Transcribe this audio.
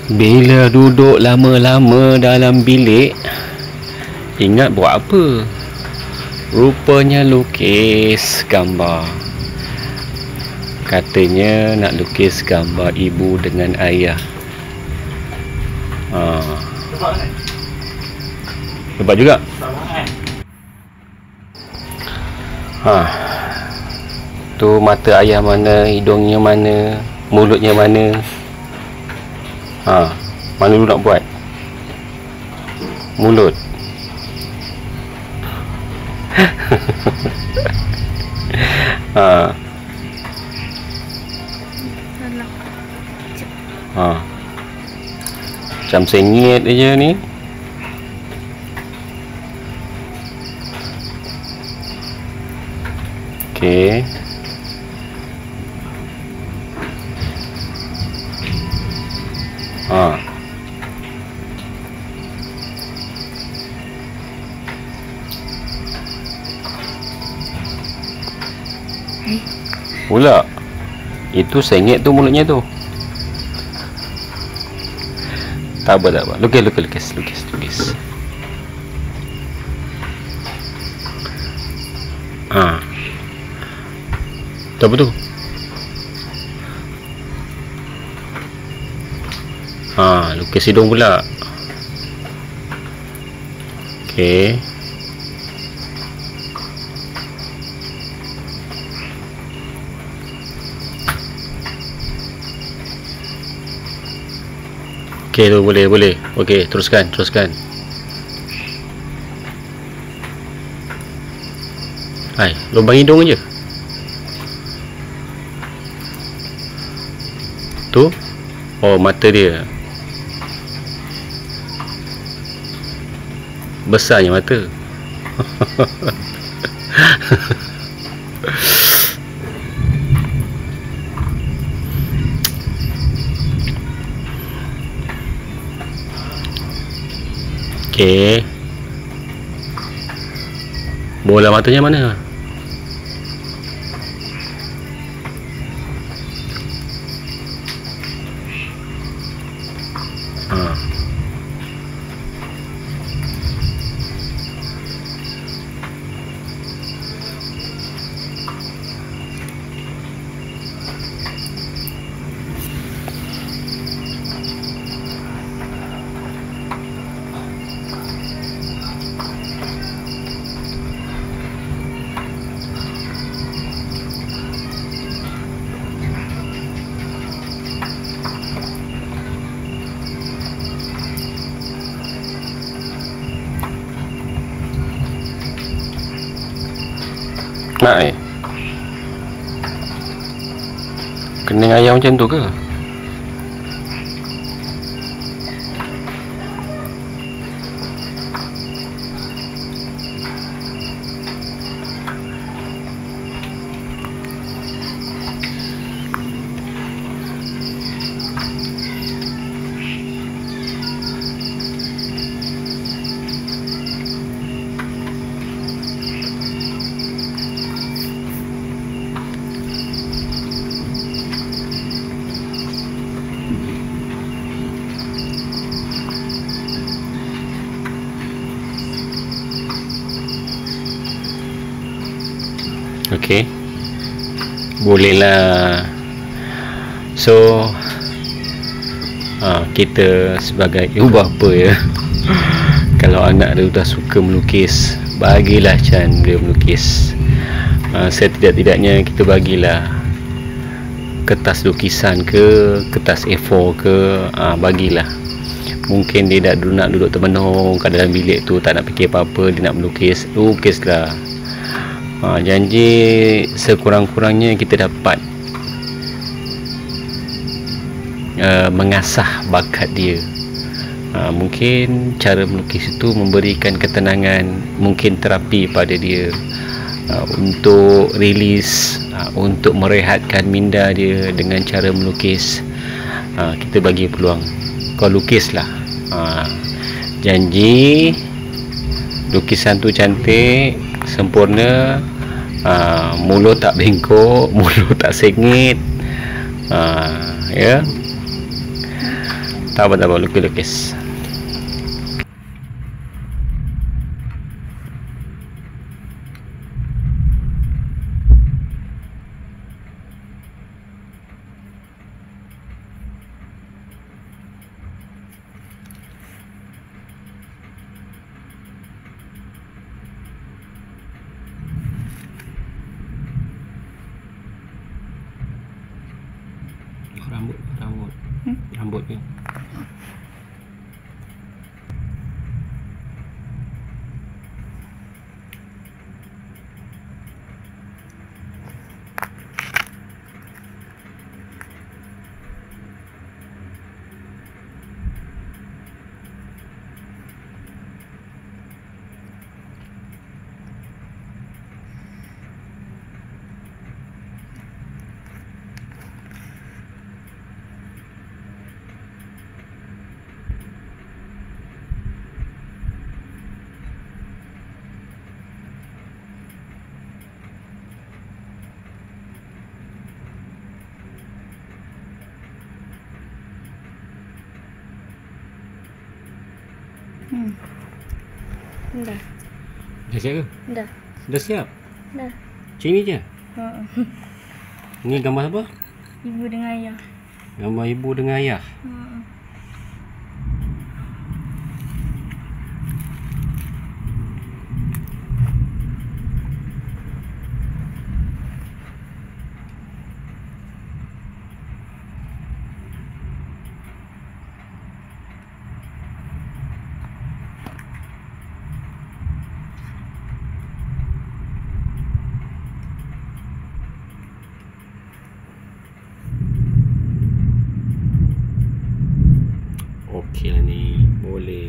Bila duduk lama-lama dalam bilik, ingat buat apa? Rupanya lukis gambar. Katanya nak lukis gambar ibu dengan ayah. Lepas juga. Tu mata ayah mana, hidungnya mana, mulutnya mana. Mana dulu nak buat? Mulut. Macam sengit aja ni. Okey. Pula itu sengit tu mulutnya tu. Tak apa. Lukis. Tu apa tu? Lukis hidung pula. Okey. Okey tu boleh. Okey, teruskan. Hai, lubang hidung aja. Tu. Oh, mata dia. Besarnya mata. Okey. Bola matanya mana? Nak kening ayam macam tu ke? Okey, bolehlah. So kita sebagai ibu bapa ya, kalau anak dia dah suka melukis, bagilah Chan dia melukis. Setidak-tidaknya kita bagilah kertas lukisan ke, kertas A4 ke, bagilah. Mungkin dia dah nak duduk termenung kat dalam bilik tu, tak nak fikir apa-apa, dia nak melukis, lukislah. Janji sekurang-kurangnya kita dapat mengasah bakat dia. Mungkin cara melukis itu memberikan ketenangan, mungkin terapi pada dia, untuk rilis, untuk merehatkan minda dia dengan cara melukis. Kita bagi peluang, kau lukislah. Janji lukisan tu cantik, sempurna, mulut tak bengkok, mulut tak sengit, ya. Tak apa, lukis. Rambut ni. Dah. Dah siap ke? Dah. Dah siap? Dah. Macam ni je? Ni gambar apa? Ibu dengan ayah. Gambar ibu dengan ayah. Okey lah ni, boleh.